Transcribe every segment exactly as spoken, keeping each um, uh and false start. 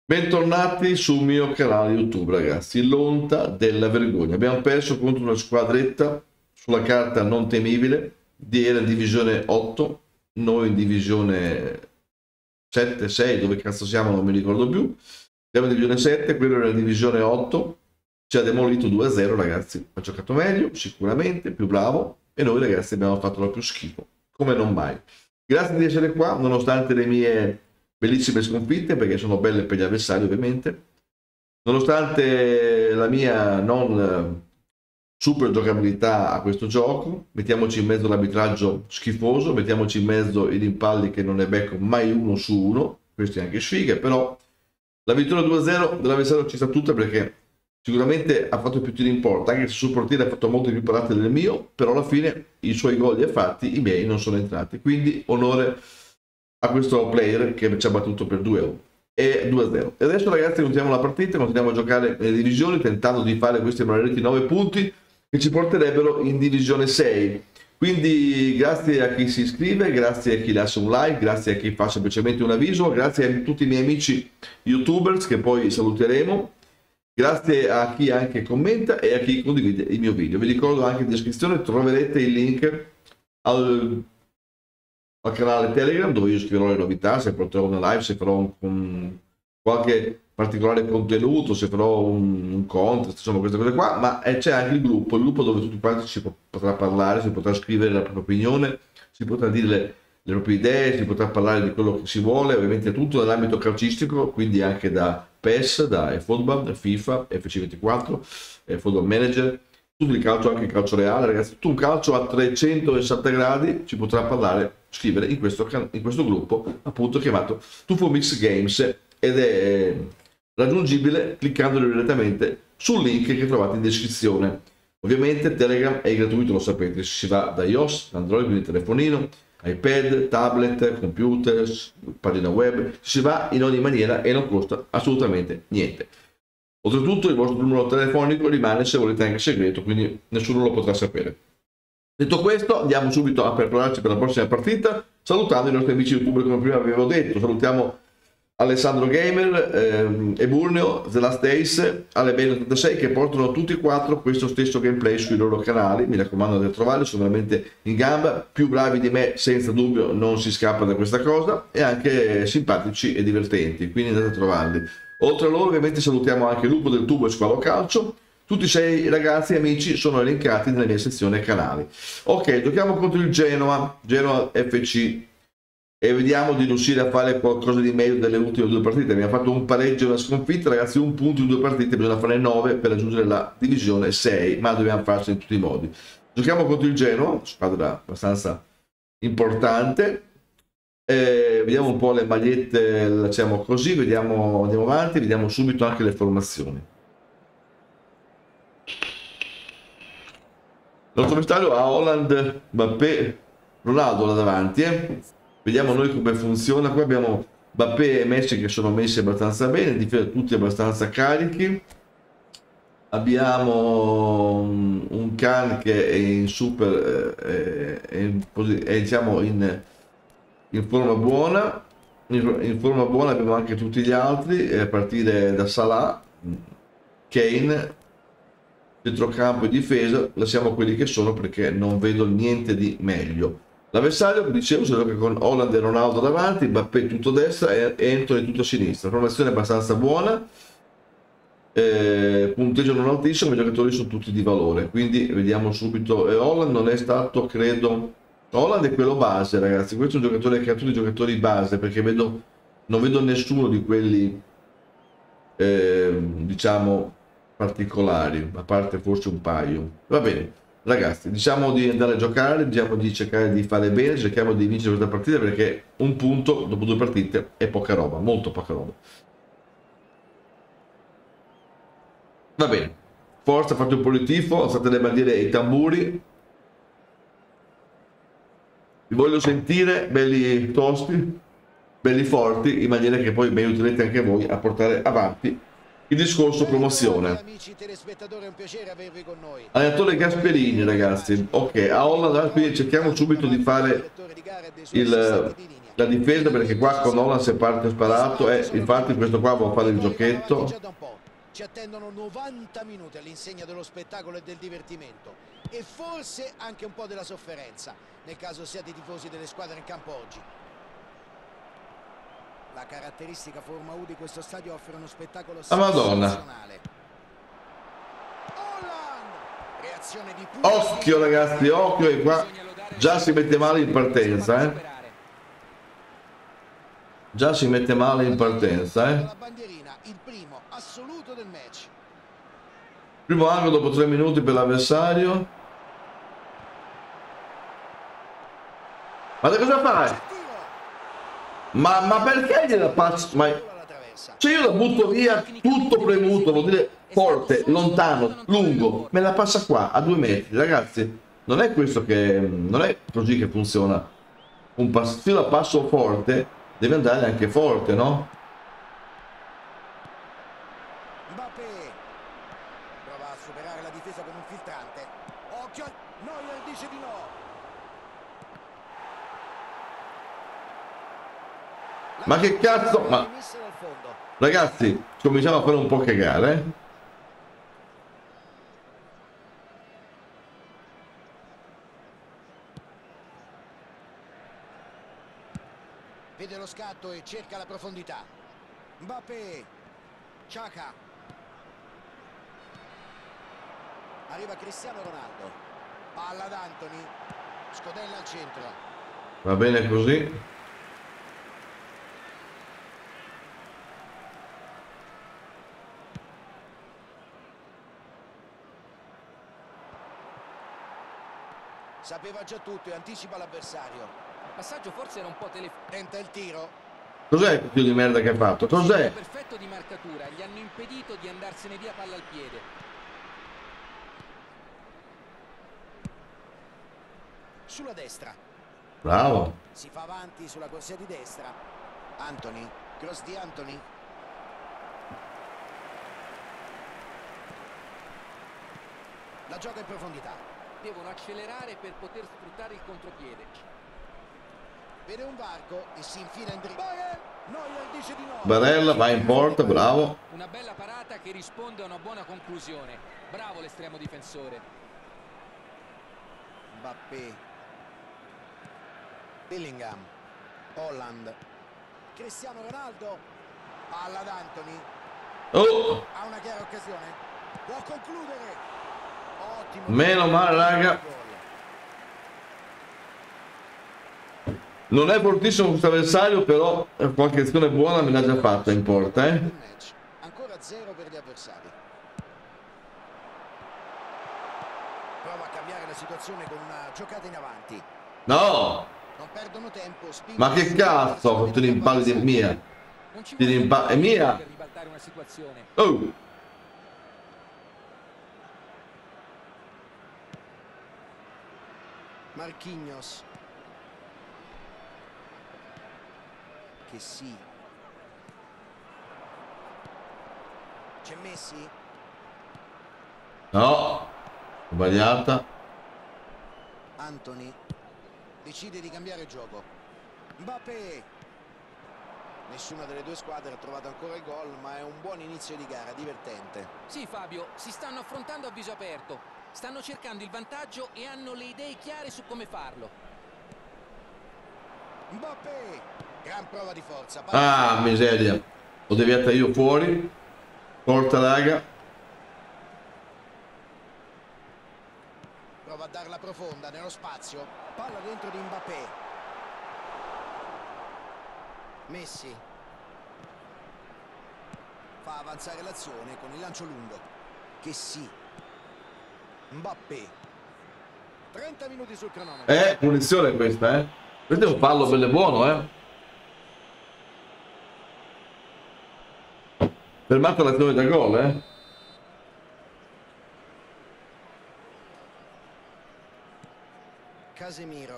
Bentornati sul mio canale YouTube, ragazzi. L'onta della vergogna. Abbiamo perso contro una squadretta sulla carta non temibile. Di era in divisione otto, noi in divisione sette, sei, dove cazzo siamo non mi ricordo più. Siamo in divisione sette, quello era in divisione otto. Ci ha demolito due a zero, ragazzi. Ha giocato meglio, sicuramente, più bravo. E noi, ragazzi, abbiamo fatto la più schifo, come non mai. Grazie di essere qua, nonostante le mie bellissime sconfitte, perché sono belle per gli avversari ovviamente, nonostante la mia non super giocabilità a questo gioco. Mettiamoci in mezzo l'arbitraggio schifoso, mettiamoci in mezzo i rimpalli che non ne becco mai uno su uno, questi anche sfighe. Però la vittoria due a zero dell'avversario ci sta tutta, perché sicuramente ha fatto più tiri in porta, anche se sul portiere ha fatto molte più parate del mio, però alla fine i suoi gol li ha fatti, i miei non sono entrati, quindi onore a questo player che ci ha battuto per due a uno e due a zero. E adesso, ragazzi, continuiamo la partita, continuiamo a giocare nelle divisioni, tentando di fare questi maledetti nove punti che ci porterebbero in divisione sei. Quindi grazie a chi si iscrive, grazie a chi lascia un like, grazie a chi fa semplicemente un avviso, grazie a tutti i miei amici youtubers che poi saluteremo, grazie a chi anche commenta e a chi condivide il mio video. Vi ricordo anche in descrizione troverete il link al al canale Telegram, dove io scriverò le novità, se porterò una live, se farò un, un, qualche particolare contenuto, se farò un, un contest, insomma queste cose qua. Ma c'è anche il gruppo, il gruppo dove tutti quanti si potrà parlare, si potrà scrivere la propria opinione, si potrà dire le, le proprie idee, si potrà parlare di quello che si vuole, ovviamente tutto nell'ambito calcistico, quindi anche da P E S, da eFootball, FIFA, F C ventiquattro, Football Manager, tutto il calcio, anche il calcio reale, ragazzi, tutto un calcio a trecentosessanta gradi si potrà parlare, scrivere in questo, in questo gruppo, appunto chiamato Tuffo Mix Games, ed è raggiungibile cliccando direttamente sul link che trovate in descrizione. Ovviamente Telegram è gratuito, lo sapete, si va da iOS, Android, quindi telefonino, iPad, tablet, computer, pagina web, si va in ogni maniera e non costa assolutamente niente. Oltretutto il vostro numero telefonico rimane, se volete, anche segreto, quindi nessuno lo potrà sapere. Detto questo, andiamo subito a prepararci per la prossima partita, salutando i nostri amici youtuber, come prima avevo detto. Salutiamo Alessandro Gamer, ehm, Eburneo, The Last Days, Alebene ottantasei, che portano tutti e quattro questo stesso gameplay sui loro canali. Mi raccomando di trovarli, sono veramente in gamba, più bravi di me senza dubbio, non si scappa da questa cosa, e anche simpatici e divertenti, quindi andate a trovarli. Oltre a loro, ovviamente, salutiamo anche Lupo del Tubo e Squalo Calcio. Tutti i sei ragazzi e amici sono elencati nella mia sezione canali. Ok, giochiamo contro il Genoa, Genoa F C, e vediamo di riuscire a fare qualcosa di meglio delle ultime due partite. Abbiamo fatto un pareggio e una sconfitta, ragazzi, un punto in due partite, bisogna fare nove per raggiungere la divisione sei, ma dobbiamo farci in tutti i modi. Giochiamo contro il Genoa, squadra abbastanza importante. Eh, vediamo un po' le magliette, lasciamo così, vediamo, andiamo avanti, vediamo subito anche le formazioni. Il nostro vestiario ha Holland, Mbappé, Ronaldo là davanti, eh. Vediamo noi come funziona. Qua abbiamo Mbappé e Messi che sono messi abbastanza bene, difesa tutti abbastanza carichi. Abbiamo un, un Khan che è in super, eh, è, in, è diciamo in in forma buona. In, in forma buona abbiamo anche tutti gli altri, a partire da Salah, Kane, centrocampo e difesa. Lasciamo quelli che sono, perché non vedo niente di meglio. L'avversario, dicevo, si gioca con Holland e Ronaldo davanti, Mbappé tutto a destra e Anthony tutto a sinistra. Formazione abbastanza buona, eh, punteggio non altissimo, i giocatori sono tutti di valore, quindi vediamo subito. E Holland non è stato, credo, Holland è quello base, ragazzi. Questo è un giocatore che ha tutti i giocatori base, perché vedo, non vedo nessuno di quelli, eh, diciamo, particolari, a parte forse un paio. Va bene, ragazzi, diciamo di andare a giocare, diciamo di cercare di fare bene, cerchiamo di vincere questa partita, perché un punto dopo due partite è poca roba, molto poca roba. Va bene, forza, fate un po' di tifo, alzate le bandiere e i tamburi. Vi voglio sentire belli tosti, belli forti, in maniera che poi mi aiuterete anche voi a portare avanti il discorso promozione. Allenatore Gasperini, ragazzi. Ok, a Holland, quindi cerchiamo subito di fare il, la difesa, perché qua con Holland si parte sparato. E eh, infatti questo qua può fare il giochetto. Ci attendono novanta minuti all'insegna dello spettacolo e del divertimento, e forse anche un po' della sofferenza, nel caso siate tifosi delle squadre in campo oggi. La caratteristica forma U di questo stadio offre uno spettacolo sensazionale. Reazione di occhio ragazzi, occhio, e qua già si mette male in partenza, eh. Già si mette male in partenza, eh. La bandierina, il primo assoluto del match. Primo angolo dopo tre minuti per l'avversario. Ma da cosa fai? Ma, ma perché gliela passo? Ma... cioè io la butto via tutto premuto, vuol dire forte, lontano, lungo. Me la passa qua, a due metri, ragazzi. Non è questo che... non è così che funziona. Un passo, se io la passo forte, deve andare anche forte, no? Mbappé prova a superare la difesa con un filtrante. Occhio, Neuer dice di no. Ma che cazzo? Ma ragazzi, cominciamo a fare un po' cagare, eh? Vede lo scatto e cerca la profondità. Mbappé, Xhaka. Arriva Cristiano Ronaldo. Palla ad Antony. Scodella al centro. Va bene così. Sapeva già tutto e anticipa l'avversario. Il passaggio forse era un po' tele... Tenta il tiro. Cos'è il più di merda che ha fatto? Cos'è? Perfetto di marcatura, gli hanno impedito di andarsene via palla al piede. Sulla destra. Bravo. Si fa avanti sulla corsia di destra. Antony, cross di Antony. La gioca in profondità. Devono accelerare per poter sfruttare il contropiede. Vede un varco e si infila in dribbling. Neuer dice di no. Barella va in porta, bravo. Una bella parata che risponde a una buona conclusione. Bravo l'estremo difensore. Mbappé. Bellingham. Holland. Cristiano Ronaldo. Palla ad Antony. Oh! Ha una chiara occasione. Può concludere. Ottimo. Meno male, raga. Non è fortissimo questo avversario, però qualche azione buona me l'ha già fatta in porta, eh. Ancora zero per gli avversari. Prova a cambiare la situazione con una giocata in avanti. No! Non perdono tempo. Ma che cazzo? Ti rimpalli di mia. Ti rimpalli. È mia. Oh! Marquinhos. Che sì. C'è Messi? No. Sbagliata. Antony. Decide di cambiare gioco. Mbappé. Nessuna delle due squadre ha trovato ancora il gol, ma è un buon inizio di gara, divertente. Sì, Fabio, si stanno affrontando a viso aperto. Stanno cercando il vantaggio e hanno le idee chiare su come farlo. Mbappé, gran prova di forza. Ah, miseria. L'ho deviata io fuori. Porta, raga. Prova a darla profonda nello spazio. Palla dentro di Mbappé. Messi. Fa avanzare l'azione con il lancio lungo. Che sì. Mbappé. trenta minuti sul cronometro. Eh, punizione questa, eh. Questo è un fallo bello e buono, eh. Fermata l'azione da gol, eh. Casemiro.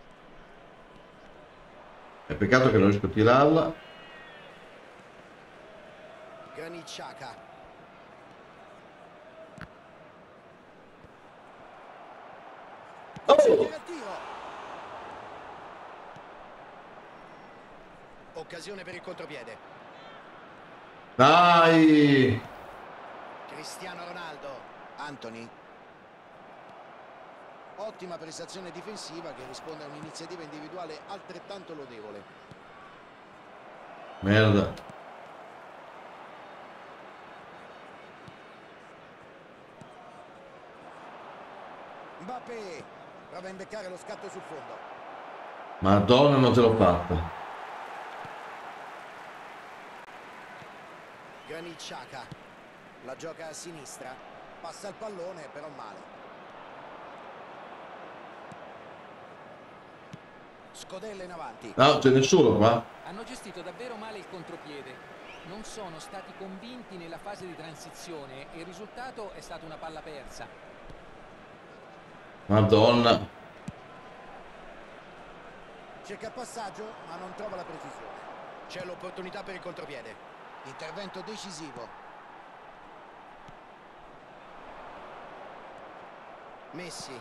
È peccato che non riesco a tirarla. Granit Xhaka. tiro. Occasione per il contropiede. Dai! Cristiano Ronaldo. Antony. Ottima prestazione difensiva che risponde a un'iniziativa individuale altrettanto lodevole. Merda. Mbappé prova a imbeccare lo scatto sul fondo. Madonna, non ce l'ho fatta. Granit Xhaka la gioca a sinistra, passa il pallone però male. Scodella in avanti. No, c'è nessuno qua. Hanno gestito davvero male il contropiede. Non sono stati convinti nella fase di transizione e il risultato è stata una palla persa. Madonna. Cerca il passaggio ma non trova la precisione. C'è l'opportunità per il contropiede. Intervento decisivo. Messi.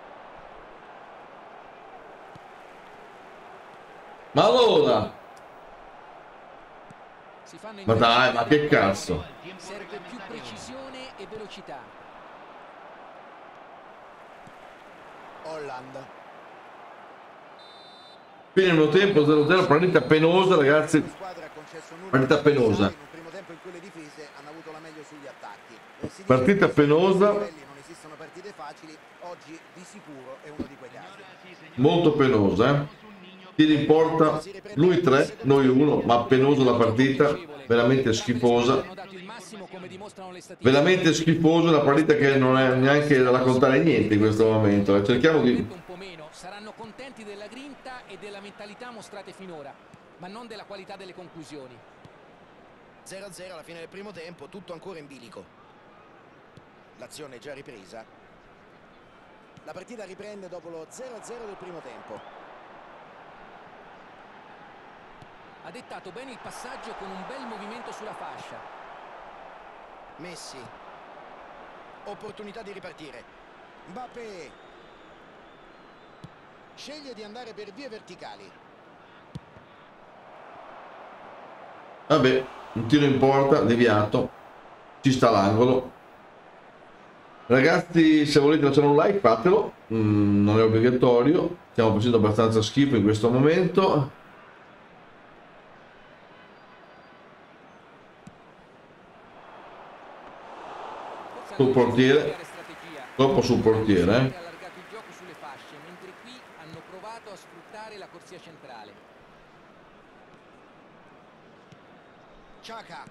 Ma allora? Si fanno Ma dai, ma che cazzo? Serve più precisione e velocità. Holland. Fine del tempo zero zero, partita penosa, ragazzi. Partita penosa. In un primo tempo in cui le difese hanno avuto la meglio sugli attacchi. Partita penosa. Non esistono partite facili, oggi di sicuro è uno di quei casi. Molto penosa, eh. Tiri in porta, lui tre, noi uno, ma penosa la partita, veramente schifosa. Veramente schifosa, una partita che non è neanche da raccontare niente in questo momento. Cerchiamo di... Un po' meno, saranno contenti della grinta e della mentalità mostrate finora, ma non della qualità delle conclusioni. zero a zero alla fine del primo tempo, tutto ancora in bilico. L'azione è già ripresa. La partita riprende dopo lo zero a zero del primo tempo. Ha dettato bene il passaggio con un bel movimento sulla fascia. Messi. Opportunità di ripartire. Mbappé. Sceglie di andare per vie verticali. Vabbè, un tiro in porta, deviato. Ci sta l'angolo. Ragazzi, se volete lasciare un like fatelo, mm, non è obbligatorio. Stiamo facendo abbastanza schifo in questo momento. Sul portiere, troppo sul portiere, eh. Ha allargato il gioco sulle fasce, mentre qui hanno provato a sfruttare la corsia centrale. Xhaka.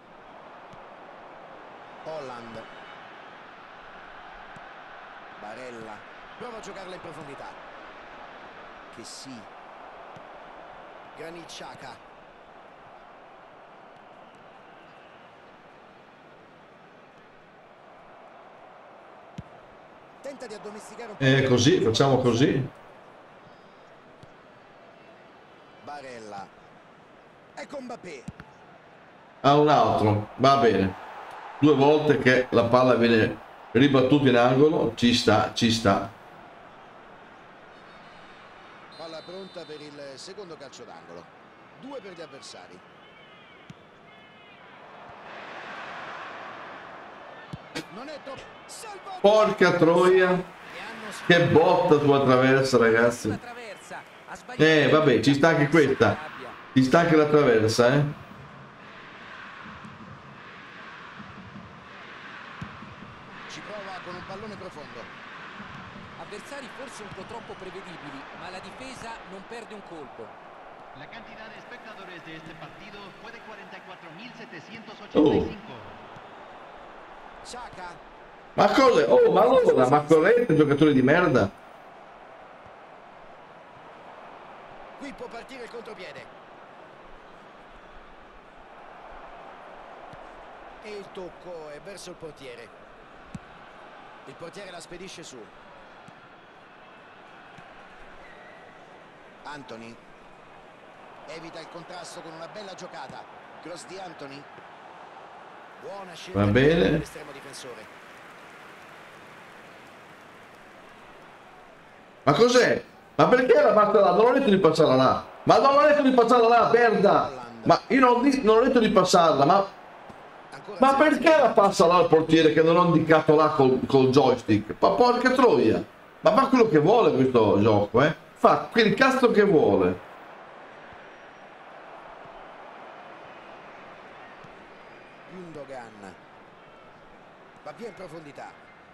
Holland. Barella. Prova a giocarla in profondità. Che sì. Granit Xhaka. Tenta di addomesticare un po'. E così, facciamo così. Barella. Ecco Mbappé. A un altro, va bene. Due volte che la palla viene ribattuta in angolo, ci sta, ci sta. Palla pronta per il secondo calcio d'angolo. Due per gli avversari. Non è troppo. Porca troia. Che botta sulla traversa, ragazzi. Eh, vabbè, ci sta anche questa. Ci sta anche la traversa, eh. Ci prova con un pallone profondo. Avversari forse un po' troppo prevedibili, ma la difesa non perde un colpo. La cantidad de espectadores de este partido fue de cuarenta y cuatro mil setecientos ochenta y cinco. Xhaka. Ma cosa? Oh, ma allora, ma corrente, giocatore di merda. Qui può partire il contropiede. E il tocco è verso il portiere. Il portiere la spedisce su. Antony. Evita il contrasto con una bella giocata. Cross di Antony. Buona scelta. Va bene. Dell'estremo difensore. Ma cos'è? Ma perché la basta là? Non ho detto di passarla là. Ma non ho detto di passarla là, merda! Ma io non, di- non ho detto di passarla, ma... Ma perché la passa là al portiere che non ho indicato là col, col joystick? Ma porca troia! Ma fa quello che vuole questo gioco, eh? Fa quel cazzo che vuole. Gundogan va via in profondità.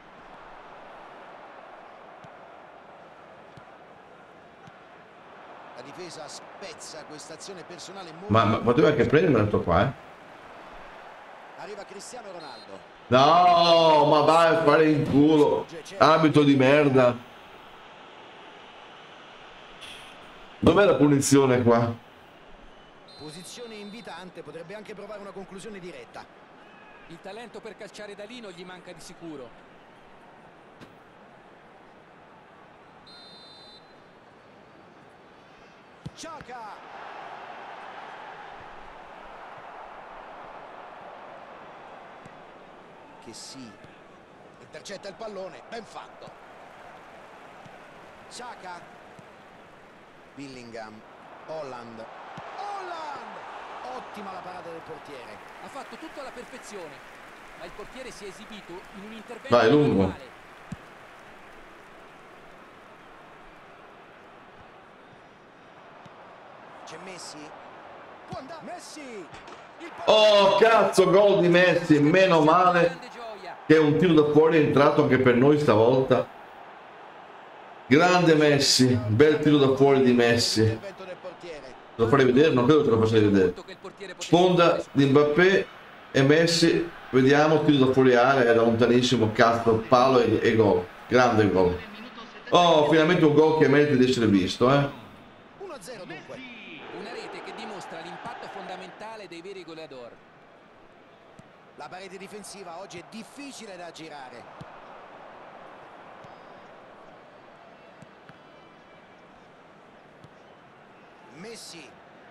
La difesa spezza questa azione personale molto... Ma, ma poteva anche prenderlo qua, eh? Arriva Cristiano Ronaldo. No, ma vai a fare in culo. Abito di merda. Dov'è la punizione qua? Posizione invitante, potrebbe anche provare una conclusione diretta. Il talento per calciare da lì non gli manca di sicuro. Xhaka. Che sì. Intercetta il pallone, ben fatto. Xhaka. Bellingham. Holland. Holland! Ottima la parata del portiere. Ha fatto tutto alla perfezione, ma il portiere si è esibito in un intervento Vai, lungo. manuale. C'è Messi. Può andare. Messi. Il Oh, cazzo, gol di Messi. Meno male Grande gioia. che un tiro da fuori è entrato anche per noi stavolta. Grande Messi. Bel tiro da fuori di Messi. intervento del portiere. Lo farei vedere? Non credo che lo faccia vedere. Che il portiere potesse Sponda fare di Mbappé e Messi. Vediamo, tiro da fuori area, da lontanissimo, cazzo, palo e, e gol. Grande gol. Oh, finalmente un gol che merita di essere visto, eh. uno a zero dunque. una rete che dimostra l'impatto fondamentale dei veri goleador. La parete difensiva oggi è difficile da girare. Messi.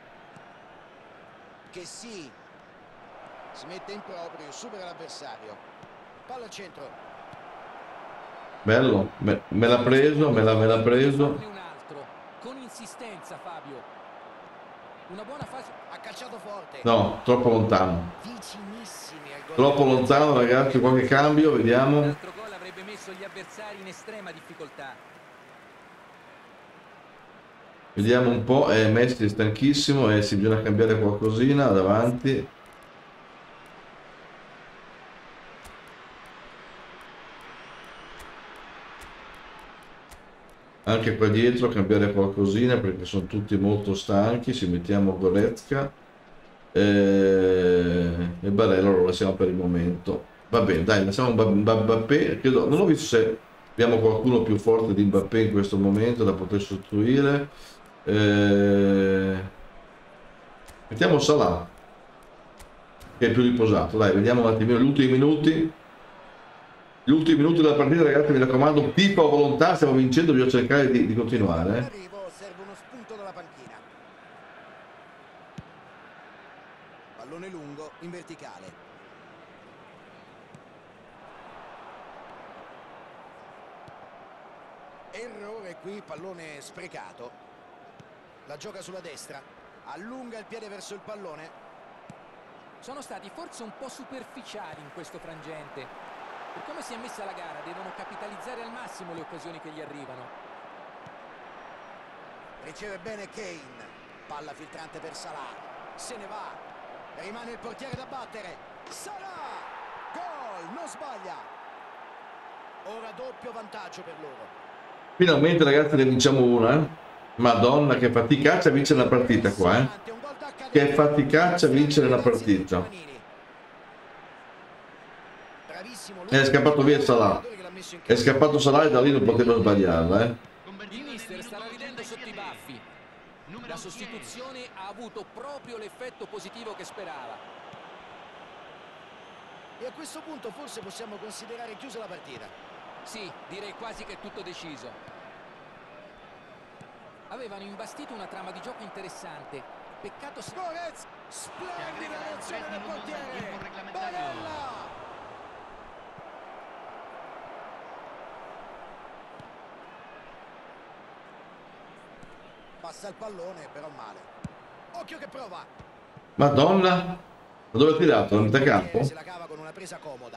Che sì. Si mette in proprio, supera l'avversario. Palla al centro. Bello, me, me l'ha preso, me l'ha me l'ha preso. Farne un altro, con insistenza Fabio. Una buona fase. Ha calciato forte. No, troppo lontano. Vicinissimi al gol. Troppo lontano, ragazzi, qualche cambio, vediamo. L'altro gol avrebbe messo gli avversari in estrema difficoltà. Vediamo un po', eh, Messi è stanchissimo e si bisogna cambiare qualcosina davanti. Anche qua dietro cambiare qualcosina perché sono tutti molto stanchi. Ci mettiamo Goretzka e, e Barella lo lasciamo per il momento. Va bene, dai, lasciamo Mbappé. Credo, non ho visto se abbiamo qualcuno più forte di Mbappé in questo momento da poter sostituire. Eh, mettiamo Salah che è più riposato. Dai, vediamo un attimino gli ultimi minuti. Gli ultimi minuti della partita, ragazzi, mi raccomando, pippa a volontà, stiamo vincendo, bisogna cercare di, di continuare. In Eh. arrivo, serve uno spunto dalla panchina. Pallone lungo in verticale. Errore qui, pallone sprecato. La gioca sulla destra, allunga il piede verso il pallone. Sono stati forse un po' superficiali in questo frangente. Per come si è messa la gara, devono capitalizzare al massimo le occasioni che gli arrivano. Riceve bene Kane, palla filtrante per Salah, se ne va, rimane il portiere da battere, Salah, gol, non sbaglia. Ora doppio vantaggio per loro. Finalmente, ragazzi, ne vinciamo una. Eh. Madonna, che faticaccia vincere la partita qua, eh. Che faticaccia vincere la partita. È scappato via Salah. È scappato Salah e da lì non poteva sbagliarla, eh. Il mister starà ridendo sotto i baffi. La sostituzione ha avuto proprio l'effetto positivo che sperava. E a questo punto forse possiamo considerare chiusa la partita. Sì, direi quasi che è tutto deciso. Avevano imbastito una trama di gioco interessante. Peccato se... Goretz, splendida reazione del portiere. Barella. Passa il pallone, però male. Occhio che prova. Madonna, ma dove ha tirato? Non da campo? Se la cava con una presa comoda.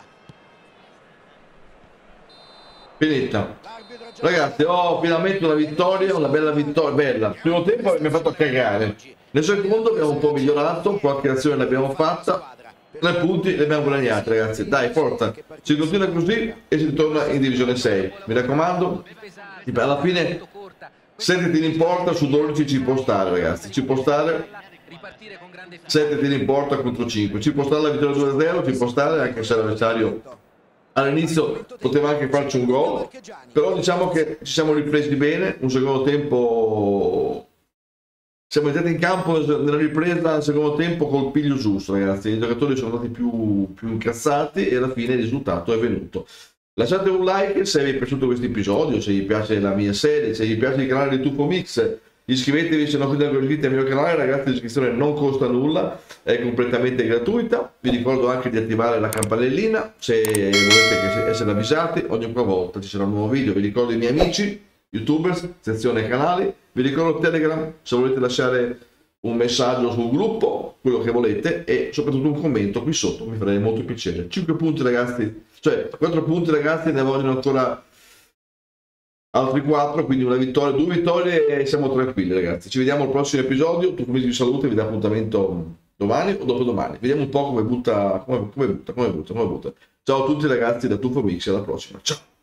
Finita. Ragazzi, ho finalmente una vittoria, una bella vittoria, bella. Il primo tempo mi ha fatto cagare. Nel secondo abbiamo un po' migliorato, qualche azione l'abbiamo fatta. Tre punti li abbiamo guadagnati, ragazzi. Dai, forza. Si continua così e si torna in divisione sei. Mi raccomando, alla fine sette tiri in porta su dodici ci può stare, ragazzi. Ci può stare. sette tiri in porta contro cinque. Ci può stare la vittoria due a zero, ci può stare anche se l'avversario all'inizio poteva anche farci un gol, però diciamo che ci siamo ripresi bene. Un secondo tempo siamo entrati in campo nella ripresa al secondo tempo col piglio giusto, ragazzi. I giocatori sono andati più, più incazzati e alla fine il risultato è venuto. Lasciate un like se vi è piaciuto questo episodio, se vi piace la mia serie, se vi piace il canale di Tuffo Mix. Iscrivetevi se non siete ancora iscritti al mio canale, ragazzi. L'iscrizione non costa nulla, è completamente gratuita. Vi ricordo anche di attivare la campanellina se volete essere avvisati ogni volta ci sarà un nuovo video. Vi ricordo i miei amici youtubers, sezione canali. Vi ricordo Telegram se volete lasciare un messaggio sul gruppo, quello che volete, e soprattutto un commento qui sotto, mi farebbe molto piacere. cinque punti, ragazzi, cioè quattro punti, ragazzi, ne vogliono ancora altri quattro, quindi una vittoria, due vittorie e siamo tranquilli, ragazzi. Ci vediamo al prossimo episodio. Tu come vi saluto e vi do appuntamento domani o dopodomani. Vediamo un po' come butta, come, come butta, come butta, come butta. Ciao a tutti, ragazzi, da Tuffo Mix, alla prossima. Ciao!